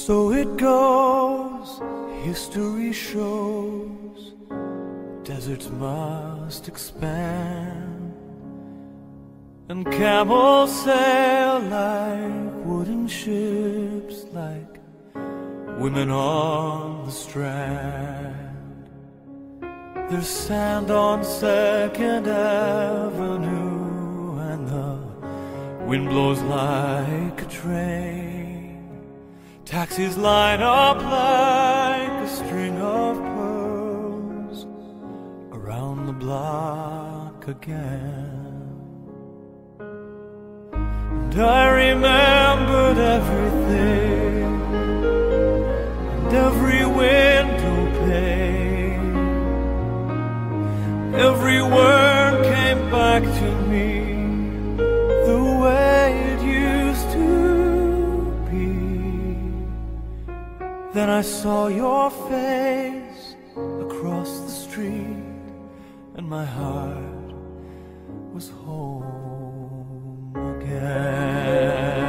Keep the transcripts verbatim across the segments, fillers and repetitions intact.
So it goes, history shows, deserts must expand, and camels sail like wooden ships, like women on the strand. There's sand on Second Avenue, and the wind blows like a train. Taxis line up like a string of pearls around the block again. And I remembered everything, and every window pane. Every word came back to me the way it used to be. Then I saw your face across the street, and my heart was home again.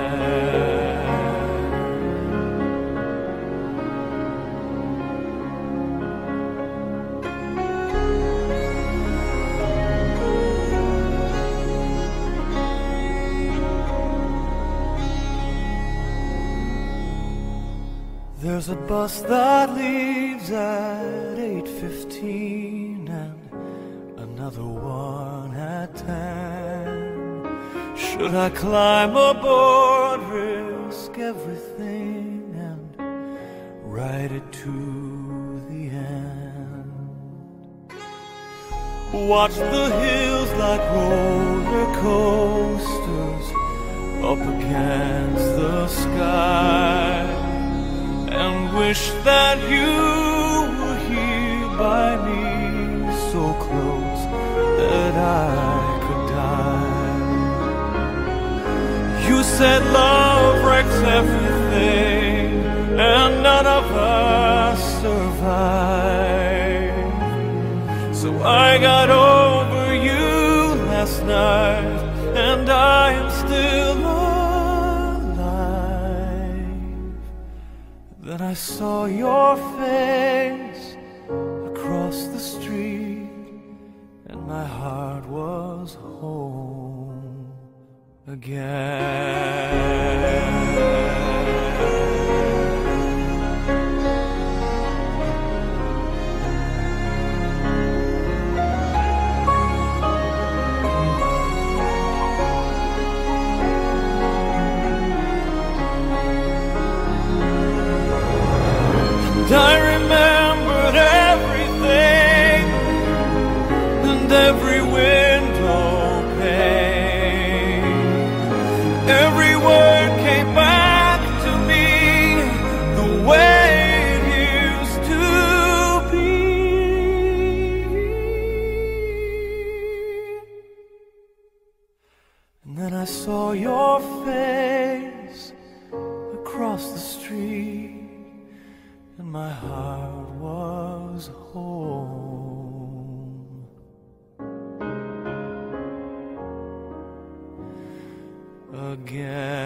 There's a bus that leaves at eight fifteen and another one at ten. Should I climb aboard, risk everything, and ride it to the end? Watch the hills like roller coasters up against the sky, and wish that you were here by me, so close that I could die. You said love wrecks everything, and none of us survive. So I got over you last night, and I am still alive. Then I saw your face across the street, and my heart was home again. I remembered everything, and every window pane. Every word came back to me the way it used to be. And then I saw your face across the street, and my heart was home again.